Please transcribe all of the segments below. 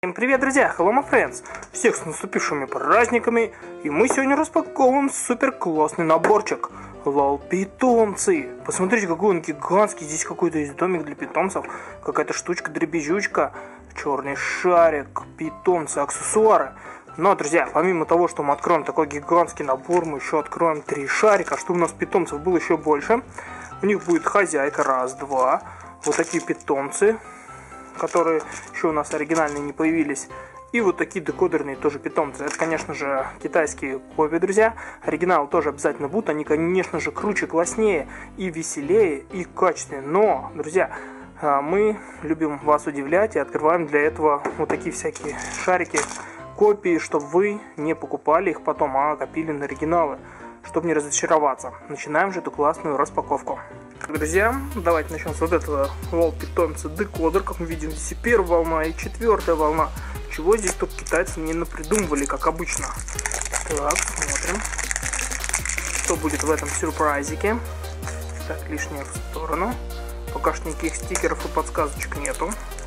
Всем привет, друзья! Hello, my friends! Всех с наступившими праздниками! И мы сегодня распаковываем супер классный наборчик. Лол, питомцы! Посмотрите, какой он гигантский. Здесь какой-то есть домик для питомцев. Какая-то штучка-дребезжучка. Черный шарик, питомцы, аксессуары. Но, друзья, помимо того, что мы откроем такой гигантский набор, мы еще откроем 3 шарика, чтобы у нас питомцев было еще больше. У них будет хозяйка, раз, два. Вот такие питомцы, которые еще у нас оригинальные не появились. И вот такие декодерные тоже питомцы. Это, конечно же, китайские копии, друзья. Оригиналы тоже обязательно будут. Они, конечно же, круче, класснее и веселее, и качественнее. Но, друзья, мы любим вас удивлять и открываем для этого вот такие всякие шарики, копии, чтобы вы не покупали их потом, а копили на оригиналы, чтобы не разочароваться. Начинаем же эту классную распаковку. Друзья, давайте начнем с вот этого лол питомца декодер. Как мы видим, здесь и первая волна, и четвертая волна. Чего здесь только китайцы не напридумывали, как обычно. Так, смотрим, что будет в этом сюрпризике. Так, лишнее в сторону. Пока что никаких стикеров и подсказочек нету.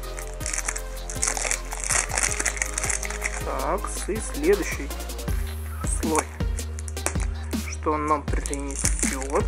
Так, и следующий слой. Что он нам принесет?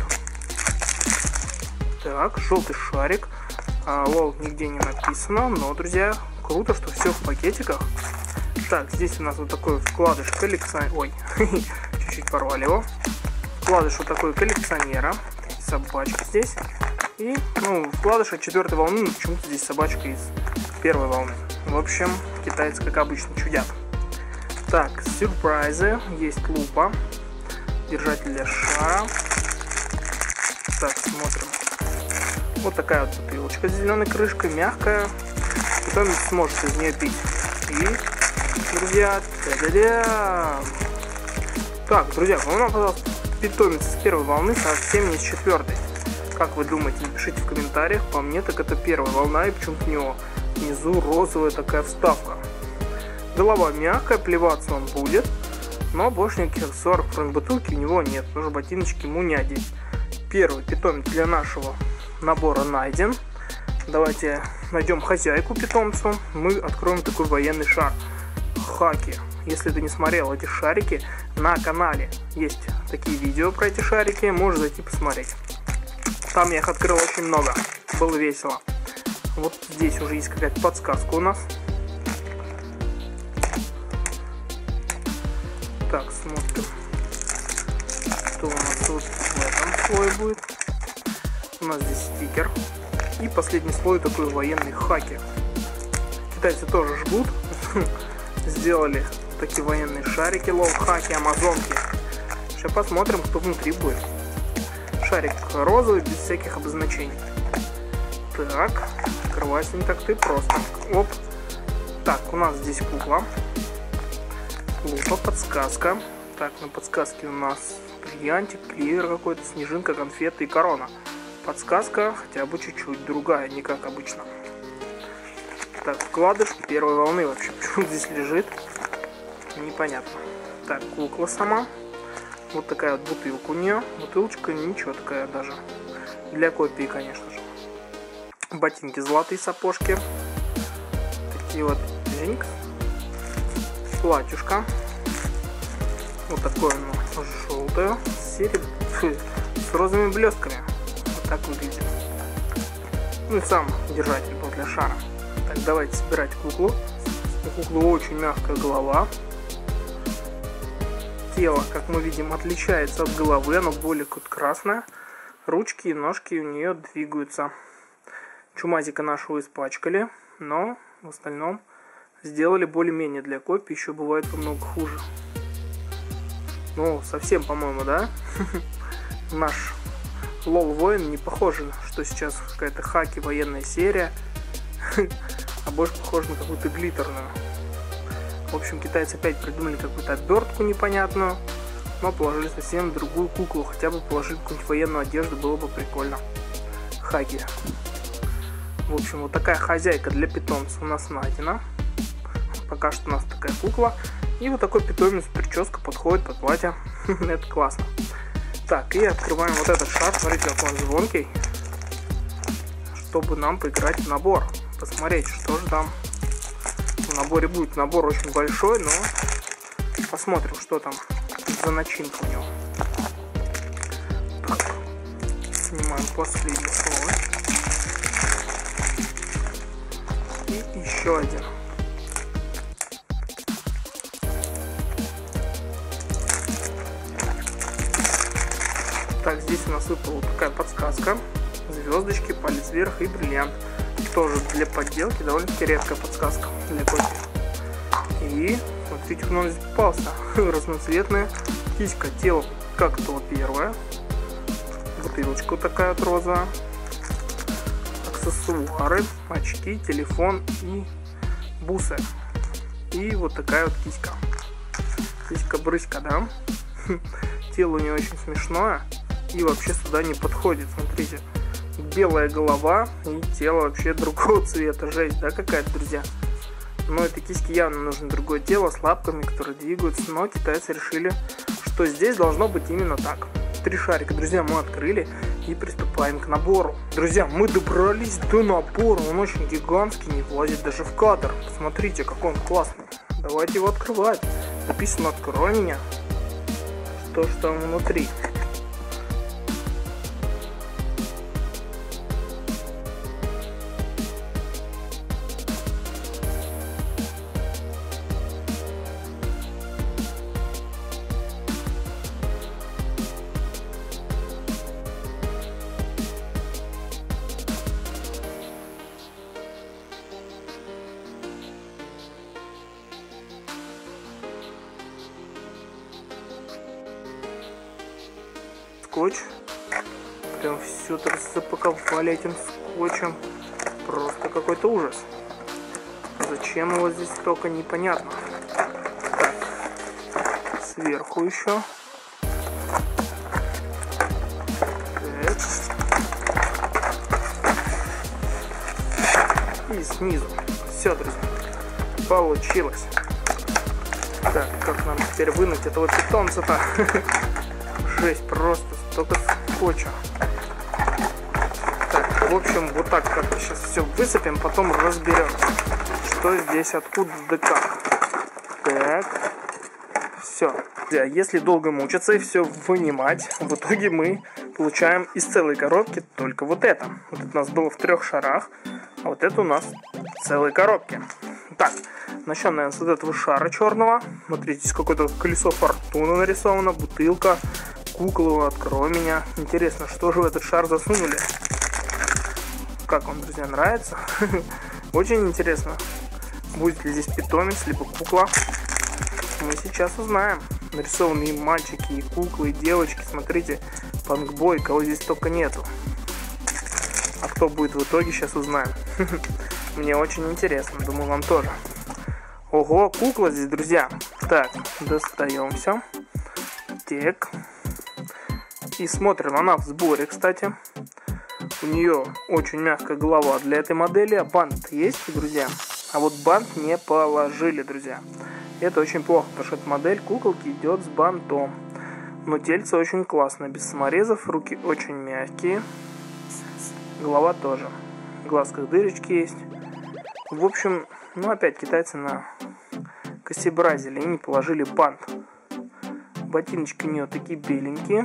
Так, желтый шарик. Лол нигде не написано, но, друзья, круто, что все в пакетиках. Так, здесь у нас вот такой вкладыш коллекционера. Ой, чуть-чуть порвали его. Вкладыш вот такой коллекционера. Собачка здесь. И, вкладыш от 4-й волны, но почему-то здесь собачка из 1-й волны. В общем, китайцы, как обычно, чудят. Так, сюрпризы. Есть лупа. Держатель для шара. Так, смотрим. Вот такая вот бутылочка с зеленой крышкой, мягкая. Потом сможете из нее пить. И, друзья, та-да-да! Так, друзья, вам пожалуйста, питомец с 1-й волны, совсем не с 4-й. Как вы думаете, напишите в комментариях. По мне, так это 1-я волна, и почему-то у него внизу розовая такая вставка. Голова мягкая, плеваться он будет. Но больше никаких аксессуаров, кроме бутылки, у него нет. Тоже ботиночки ему не одеть. Первый питомец для нашего набора найден. Давайте найдем хозяйку питомцу. Мы откроем такой военный шар. Хаки. Если ты не смотрел эти шарики, на канале есть такие видео про эти шарики. Можешь зайти посмотреть. Там я их открыл очень много. Было весело. Вот здесь уже есть какая-то подсказка у нас. Так, смотрим, что у нас тут в этом слое будет. У нас здесь стикер. И последний слой такой военный хаки. Китайцы тоже жгут. Сделали такие военные шарики, лол-хаки, амазонки. Сейчас посмотрим, кто внутри будет. Шарик розовый, без всяких обозначений. Так, открывайся не так-то и просто. Оп. Так, у нас здесь кукла. Лупа, подсказка. Так, на подсказке у нас бриллиантик, клевер какой-то, снежинка, конфеты и корона. Подсказка хотя бы чуть-чуть другая, не как обычно. Так, вкладыш 1-й волны вообще. Почему здесь лежит? Непонятно. Так, кукла сама. Вот такая вот бутылка у нее. Бутылочка ничего такая даже. Для копии, конечно же. Ботинки золотые, сапожки. Такие вот жинк. Платьюшко. Вот такое оно желтое. С розовыми блестками. Вот так выглядит. Ну и сам держатель был для шара. Так, давайте собирать куклу. У куклы очень мягкая голова. Тело, как мы видим, отличается от головы. Оно более красное. Ручки и ножки у нее двигаются. Чумазика нашего испачкали. Но в остальном сделали более-менее для копии. Еще бывает намного хуже. Ну, совсем, по-моему, да? Наш лол воин не похож, что сейчас какая-то хаки военная серия. А больше похож на какую-то глиттерную. В общем, китайцы опять придумали какую-то обертку непонятную. Но положили совсем другую куклу. Хотя бы положить какую-нибудь военную одежду, было бы прикольно. Хаки. В общем, вот такая хозяйка для питомца у нас найдена. Пока что у нас такая кукла. И вот такой питомец, прическа подходит под платье. Это классно. Так, и открываем вот этот шар. Смотрите, как он звонкий. Чтобы нам поиграть в набор. Посмотреть, что же там в наборе будет. Набор очень большой, но посмотрим, что там за начинка у него. Так, снимаем последний слой. И еще один. Так, здесь у нас выпала такая подсказка. Звездочки, палец вверх и бриллиант. Тоже для подделки довольно-таки редкая подсказка для копии. И смотрите, кто у нас здесь попался. Разноцветная киська. Тело как то первое. Бутылочка такая вот розовая. Аксессуары, очки, телефон и бусы. И вот такая вот киська. Киська-брыська, да? Тело у нее очень смешное. И вообще сюда не подходит. Смотрите. Белая голова и тело вообще другого цвета. Жесть, да, какая-то, друзья? Но этой киске явно нужно другое тело с лапками, которые двигаются. Но китайцы решили, что здесь должно быть именно так. 3 шарика, друзья, мы открыли и приступаем к набору. Друзья, мы добрались до набора. Он очень гигантский, не влазит даже в кадр. Посмотрите, какой он классный. Давайте его открывать. Написано «Открой меня». Что ж там внутри? Скотч. Прям все так запаковали этим скотчем. Просто какой-то ужас. Зачем его здесь столько, непонятно. Так. Сверху еще. Так. И снизу. Все, друзья. Получилось. Так, как нам теперь вынуть этого питомца-то? Жесть, просто столько скотча. Так, в общем, вот так как-то сейчас все высыпем, потом разберем, что здесь, откуда, да как. Так, все. Если долго мучиться и все вынимать, в итоге мы получаем из целой коробки только вот это. Вот это у нас было в 3 шарах, а вот это у нас в целой коробке. Так, начнем, наверное, с вот этого шара черного. Смотрите, здесь какое-то колесо фортуны нарисовано, бутылка. Куклу, открой меня. Интересно, что же в этот шар засунули? Как вам, друзья, нравится? Очень интересно. Будет ли здесь питомец, либо кукла? Мы сейчас узнаем. Нарисованы и мальчики, и куклы, и девочки. Смотрите, панкбой, кого здесь только нету. А кто будет в итоге, сейчас узнаем. Мне очень интересно, думаю, вам тоже. Ого, кукла здесь, друзья. Так, достаем все. Так. И смотрим, она в сборе, кстати. У нее очень мягкая голова для этой модели. А бант есть, друзья. А вот бант не положили, друзья. Это очень плохо, потому что эта модель куколки идет с бантом. Но тельце очень классное, без саморезов. Руки очень мягкие. Голова тоже. В глазках дырочки есть. В общем, ну опять китайцы на косибразили и не положили бант. Ботиночки у нее такие беленькие.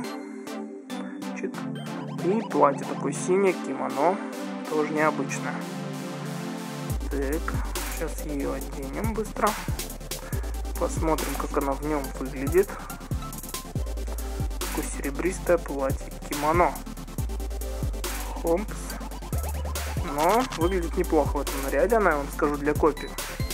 И платье такое синее, кимоно. Тоже необычное. Так, сейчас ее оденем быстро. Посмотрим, как она в нем выглядит. Такое серебристое платье, кимоно. Хомпс. Но выглядит неплохо в этом наряде, она, я вам скажу, для копии.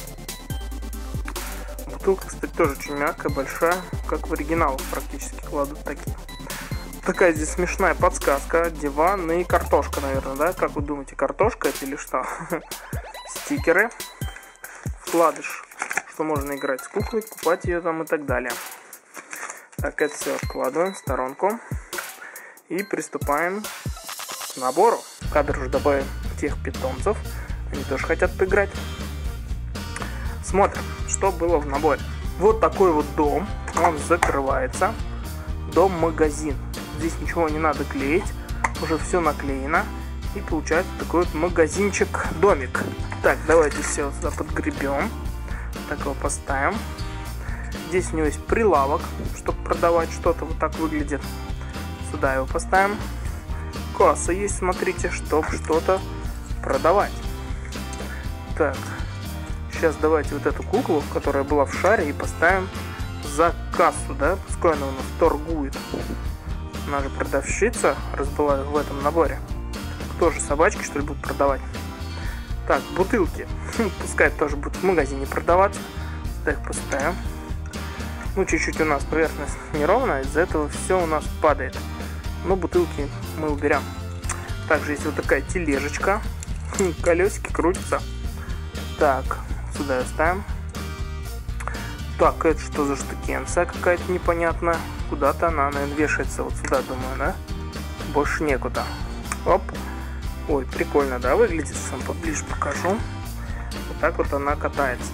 Бутылка, кстати, тоже очень мягкая, большая, как в оригиналах практически кладут такие. Такая здесь смешная подсказка. Диван и картошка, наверное, да? Как вы думаете, картошка это или что? Стикеры. Вкладыш, что можно играть с куклой, купать ее там и так далее. Так, это все откладываем в сторонку. И приступаем к набору. В кадр уже добавим тех питомцев. Они тоже хотят поиграть. Смотрим, что было в наборе. Вот такой вот дом. Он закрывается. Дом-магазин. Здесь ничего не надо клеить. Уже все наклеено. И получается такой вот магазинчик-домик. Так, давайте все сюда подгребем. Так его поставим. Здесь у него есть прилавок, чтобы продавать что-то. Вот так выглядит. Сюда его поставим. Касса есть, смотрите, чтобы что-то продавать. Так. Сейчас давайте вот эту куклу, которая была в шаре, и поставим за кассу, да? Пускай она у нас торгует. Она же продавщица, раз была в этом наборе. Тоже собачки, что ли, будут продавать. Так, бутылки. Пускай тоже будут в магазине продаваться. Так, поставим. Ну, чуть-чуть у нас поверхность неровная, из-за этого все у нас падает. Но бутылки мы уберем. Также есть вот такая тележечка. Колесики крутятся. Так, сюда ставим. Так, это что за штукенция какая-то непонятная? Куда-то она, наверное, вешается вот сюда, думаю, да? Больше некуда. Оп. Ой, прикольно, да, выглядит? Сам поближе покажу. Вот так вот она катается.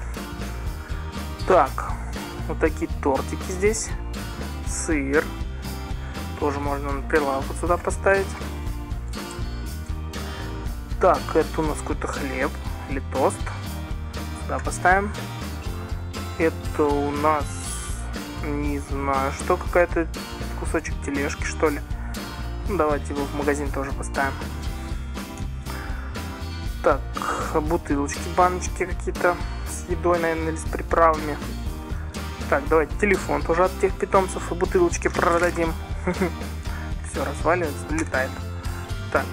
Так, вот такие тортики здесь. Сыр. Тоже можно на прилавок вот сюда поставить. Так, это у нас какой-то хлеб или тост. Сюда поставим. Это у нас, не знаю, что, какая-то кусочек тележки, что ли. Ну, давайте его в магазин тоже поставим. Так, бутылочки, баночки какие-то с едой, наверное, или с приправами. Так, давайте телефон тоже от тех питомцев и бутылочки продадим. Все разваливается, летает. Так,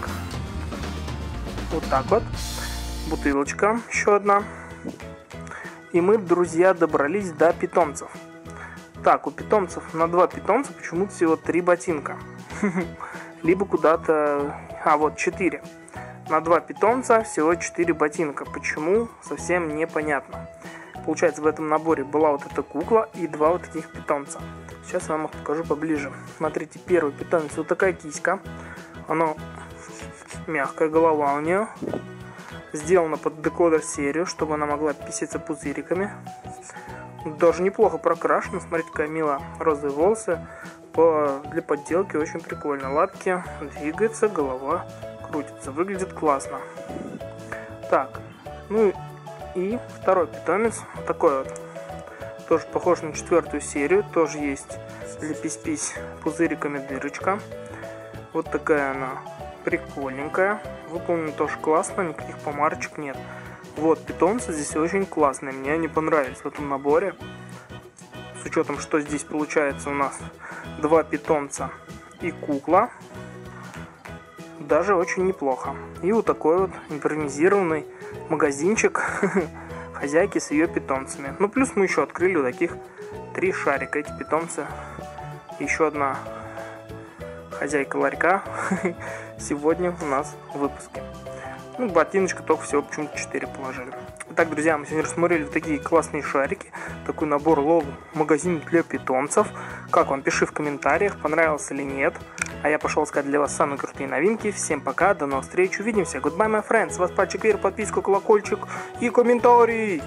вот так вот. Бутылочка еще одна. И мы, друзья, добрались до питомцев. Так, у питомцев на 2 питомца почему-то всего 3 ботинка. Либо куда-то... вот 4. На 2 питомца всего 4 ботинка. Почему? Совсем непонятно. Получается, в этом наборе была вот эта кукла и 2 вот таких питомца. Сейчас я вам их покажу поближе. Смотрите, первый питомец, вот такая киська. Она мягкая, голова у нее. Сделана под декодер серию, чтобы она могла писаться пузыриками. Даже неплохо прокрашена. Смотрите, какая милая. Розовые волосы. Для подделки очень прикольно. Лапки двигаются, голова крутится. Выглядит классно. Так, ну и второй питомец. Такой вот. Тоже похож на 4-ю серию. Тоже есть для пись-пись пузыриками дырочка. Вот такая она. Прикольненькая. Выполнена тоже классно, никаких помарочек нет. Вот, питомцы здесь очень классные. Мне они понравились в этом наборе. С учетом, что здесь получается у нас 2 питомца и кукла. Даже очень неплохо. И вот такой вот импровизированный магазинчик хозяйки с ее питомцами. Ну, плюс мы еще открыли вот таких 3 шарика. Эти питомцы. Еще одна хозяйка ларька сегодня у нас в выпуске. Ну, ботиночка только всего почему-то 4 положили. Итак, друзья, мы сегодня рассмотрели такие классные шарики. Такой набор лол магазин для питомцев. Как вам? Пиши в комментариях, понравился или нет. А я пошел искать для вас самые крутые новинки. Всем пока, до новых встреч, увидимся. Goodbye, my friends. С вас пальчик вверх, подписку, колокольчик и комментарий.